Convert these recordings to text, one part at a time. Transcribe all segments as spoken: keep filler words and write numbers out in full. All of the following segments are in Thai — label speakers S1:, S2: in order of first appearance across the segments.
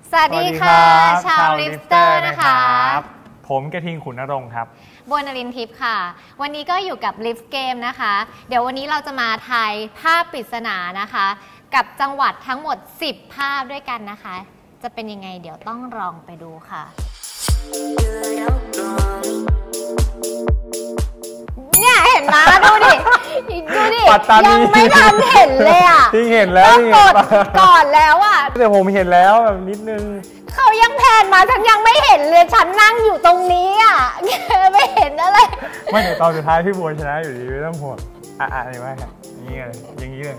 S1: สวัสดีค่ะชาวลิฟเตอร์นะคะ
S2: ผมกระทิงขุนนรงค์ครับ
S1: บัวนรินทร์ทิพย์ค่ะวันนี้ก็อยู่กับลิฟเกมนะคะเดี๋ยววันนี้เราจะมาทายภาพปริศนานะคะกับจังหวัดทั้งหมดสิบภาพด้วยกันนะคะจะเป็นยังไงเดี๋ยวต้องลองไปดูค่ะเนี่ยเห็นไหมดูดิดูดิยังไม่ทันเห็นเลยอ่ะ
S2: ที่เห็นแล้ว
S1: กดก่อนแล้วอ่ะ
S2: แต่ผมเห็นแล้วแบบนิดนึง
S1: เขายังแพนมาฉันยังไม่เห็นเลยฉันนั่งอยู่ตรงนี้อ่ะไม่เห็นอะไร
S2: ไม่แต่ตอนสุดท้ายพี่บัวชนะอยู่ดีไม่ต้องห่วงอ่ะอ่ะอะไรวะครับอย่างนี้เลยอย่างนี้เลย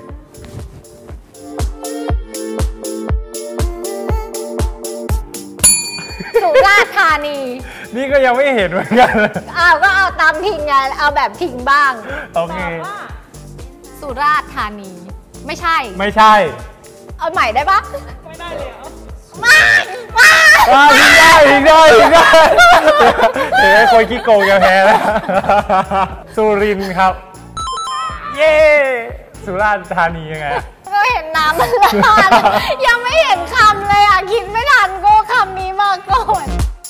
S1: สุราษฎร์ธานี
S2: นี่ก็ยังไม่เห็นเหมือนกัน
S1: อ้าวก็เอาตามทิ้งไงเอาแบบทิ้งบ้าง
S2: โอเค
S1: สุราษฎร์ธานีไม่ใช่
S2: ไม่ใช่
S1: เอาใหม่ได้ปะไม่ได้เลยมา
S2: มาทิ้งได้ทิ้งได้ทิ้งได้เดี๋ยวไอ้คนขี้โกงจะแพ้แล้วสุรินทร์ครับเย้สุราษฎร์ธานียังไง
S1: ก็เห็นน้ำมันลาดยังไม่เห็นคำเลยอ่ะคิดไม่ทันก็คำนี้มาก่อน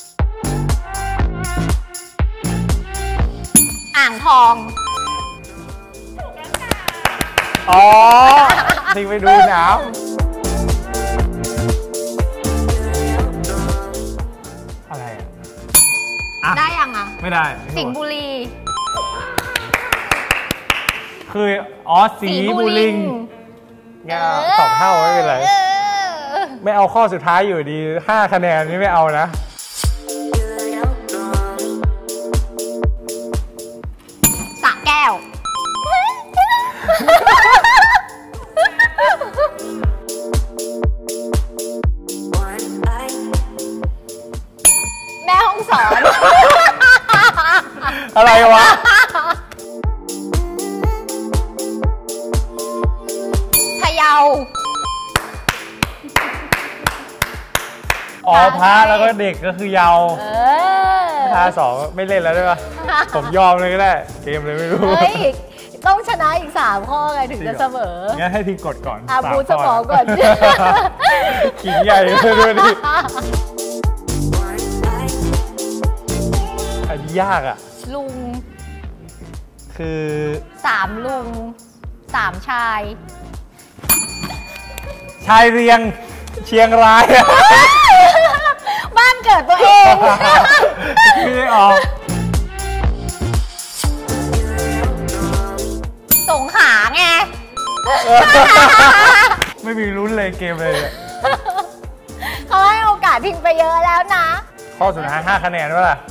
S1: อ่างทอง
S2: อ๋อทิ้งไปดูน้ำอะไรอ่ะ
S1: ได้ยังอ่ะ
S2: ไม่ได้
S1: สิงห์บุรี
S2: คืออ๋อสีบุริงงาสองเท่าไม่เป็นไรไม่เอาข้อสุดท้ายอยู่ดีห้าคะแนนนี่ไม่เอานะ
S1: สระแก้วแม่ห้องสอน
S2: อะไรวะ
S1: พะเยา
S2: อ๋อพระแล้วก็เด็กก็คือเยาว์พาสองไม่เล่นแล้วได้ปะผมยอมเลยก็ได้เกมเลยไม่รู้
S1: ต้องชนะอีกสามข้อไงถึงจะเสมอ
S2: งั้นให้ทิ้งกดก่อน
S1: อาบูสมองก่อน
S2: ขิงใหญ่เลยด้วยดิอันนี้ยากอ่ะ
S1: ลุง
S2: คือ
S1: สามลุงสามชาย
S2: ชายเรียงเชียงราย
S1: บ้านเกิดตัวเอง
S2: ไม่ได้ออก
S1: สงขลาไง
S2: ไม่มีลุ้นเลยเกมเลย
S1: เขาให้โอกาสทิ้งไปเยอะแล้วนะ
S2: ข้อสุดท้ายห้าคะแนนวะล่ะ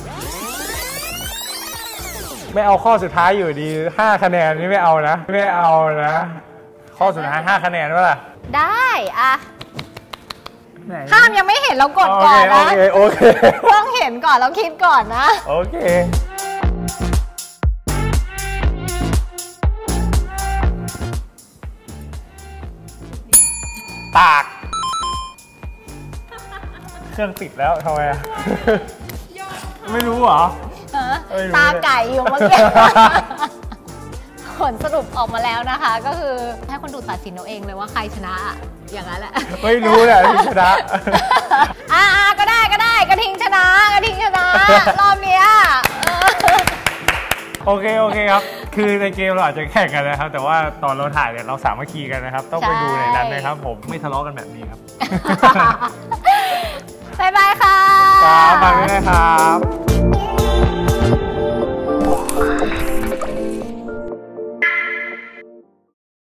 S2: ไม่เอาข้อสุดท้ายอยู่ดีห้าคะแนนนี่ไม่เอานะไม่เอานะข้อสุดท้ายห้าคะแนนวะล่ะ
S1: ได้อะข้ามยังไม่เห็นเรากดก่อนนะ
S2: โอเคโอเค
S1: ต้องเห็นก่อนแล้วคิดก่อนนะ
S2: โอเคตากเครื่องติดแล้วทำไมอ่ะไม่รู้เหรอ
S1: ตาไก่อยู่เมื่อกี้ผลสรุปออกมาแล้วนะคะก็คือให้คนดูตัดสินเอาเองเลยว่าใครชนะอย่างนั้นแหละ
S2: ไม่รู้แหละที่ชนะ
S1: อ่าก็ได้ก็ได้กระทิงชนะกระทิงชนะรอบนี้
S2: โอเคโอเคครับคือในเกมเราอาจจะแข่งกันนะครับแต่ว่าตอนเราถ่ายเนี่ยเราสามัคคีกันนะครับต้องไปดูในนั้นนะครับผมไม่ทะเลาะกันแบบนี้ครับ
S1: บ๊ายบายค่ะ
S2: ครับมาเลยนะครับ